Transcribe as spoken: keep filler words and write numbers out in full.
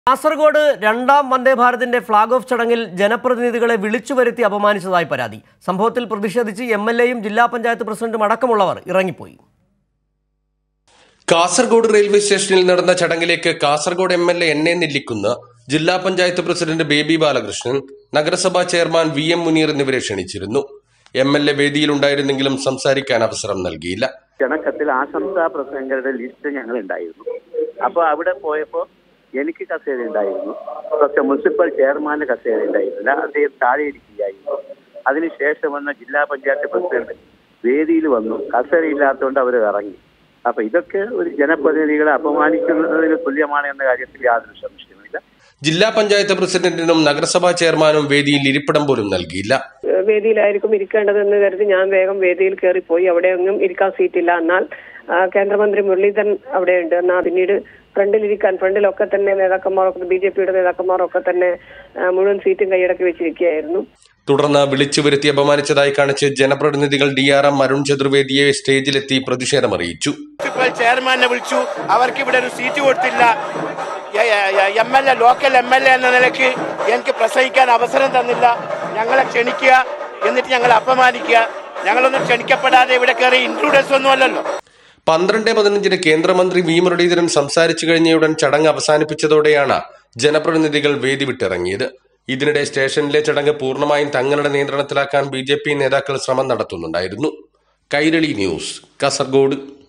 കാസർഗോഡ് രണ്ടാം വന്ദേ ഭാരതിന്റെ flag off ചടങ്ങിൽ ജനപ്രതിനിധികളെ വിളിച്ചു വരുത്തി അപമാനിച്ചതായി പരാതി. സംഭവത്തിൽ പ്രതിഷേധിച്ച് എം എൽ എയും ജില്ലാ പഞ്ചായത്ത് പ്രസിഡന്റും അടക്കമുള്ളവർ ഇറങ്ങിപ്പോയി. കാസർഗോഡ് റെയിൽവേ സ്റ്റേഷനിൽ നടന്ന ചടങ്ങിലേക്ക് Kasaragod M L A N A Nellikkunnu, ജില്ലാ പഞ്ചായത്ത് പ്രസിഡന്റ് ബേബി ബാലകൃഷ്ണൻ, നഗരസഭാ ചെയർമാൻ വി എം മുനീർ എന്നിവരെ ക്ഷണിച്ചിരുന്നു. എം എൽ എ വേദിയിലുണ്ടായിരുന്നെങ്കിലും സംസാരിക്കാൻ അവസരം നൽകിയില്ല. ക്ഷണക്കത്തിൽ ആശംസാ പ്രസംഗങ്ങളുടെ ലിസ്റ്റ് ഞങ്ങൾ ഉണ്ടായിരുന്നു. അപ്പോൾ അവിടെ പോയപ്പോൾ എനിക്ക് കസേര ഉണ്ടായിരുന്നു, പക്ഷെ മുനിസിപ്പൽ ചെയർമാന്റെ കസേര ഉണ്ടായിരുന്നില്ല. അദ്ദേഹം താഴെ ഇരിക്കുകയായിരുന്നു. അതിനുശേഷം വന്ന ജില്ലാ പഞ്ചായത്ത് പ്രസിഡന്റ് വേദിയിൽ വന്നു. കസേര ഇല്ലാത്തതുകൊണ്ട് അവർ ഇറങ്ങി. അപ്പൊ ഇതൊക്കെ ഒരു ജനപ്രതിനിധികളെ അപമാനിക്കുന്നതിന് തുല്യമാണ് എന്ന കാര്യത്തിൽ യാതൊരു സംശയമില്ല. ജില്ലാ പഞ്ചായത്ത് പ്രസിഡന്റിനും നഗരസഭാ ചെയർമാനും വേദിയിൽ ഇരിപ്പിടം പോലും നൽകിയില്ല. വേദിയിലായിരിക്കും ഇരിക്കേണ്ടതെന്ന് കരുതി ഞാൻ വേഗം വേദിയിൽ കയറിപ്പോയി. അവിടെ ഒന്നും ഇരിക്കാൻ സീറ്റില്ല. എന്നാൽ കേന്ദ്രമന്ത്രി മുരളീധരൻ അവിടെയുണ്ട്. എന്നാൽ പിന്നീട് ഫ്രണ്ടിലിരിക്കാൻ ഫ്രണ്ടിലൊക്കെ തന്നെ നേതാക്കന്മാരൊക്കെ ബി ജെ പിയുടെ നേതാക്കന്മാരൊക്കെ തന്നെ മുഴുവൻ സീറ്റും കൈയടക്കി വെച്ചിരിക്കുകയായിരുന്നു. തുടർന്ന് വിളിച്ചു വരുത്തി അപമാനിച്ചതായി കാണിച്ച് ജനപ്രതിനിധികൾ ഡി ആർ എം അരുൺ ചതുർവേദിയെ സ്റ്റേജിലെത്തി പ്രതിഷേധം അറിയിച്ചു. മുനിസിപ്പൽ ചെയർമാനെ വിളിച്ചു, അവർക്ക് ഇവിടെ ഒരു സീറ്റ് കൊടുത്തില്ല. M L A local M L A എന്ന നിലയ്ക്ക് എനിക്ക് പ്രസംഗിക്കാൻ അവസരം തന്നില്ല. ഞങ്ങളെ ക്ഷണിക്കുക, എന്നിട്ട് ഞങ്ങളെ അപമാനിക്കുക. ഞങ്ങളൊന്നും ക്ഷണിക്കപ്പെടാതെ ഇവിടെ കയറി ഇൻട്രൂഡേഴ്സ് ഒന്നും അല്ലല്ലോ. പന്ത്രണ്ട് പതിനഞ്ചിന് കേന്ദ്രമന്ത്രി വി മുരളീധരൻ സംസാരിച്ചു കഴിഞ്ഞയുടൻ ചടങ്ങ് അവസാനിപ്പിച്ചതോടെയാണ് ജനപ്രതിനിധികൾ വേദി വിട്ടിറങ്ങിയത്. ഇതിനിടെ സ്റ്റേഷനിലെ ചടങ്ങ് പൂർണ്ണമായും തങ്ങളുടെ നിയന്ത്രണത്തിലാക്കാൻ ബി ജെ പി നേതാക്കൾ ശ്രമം നടത്തുന്നുണ്ടായിരുന്നു. കൈരളി ന്യൂസ്, കാസർഗോഡ്.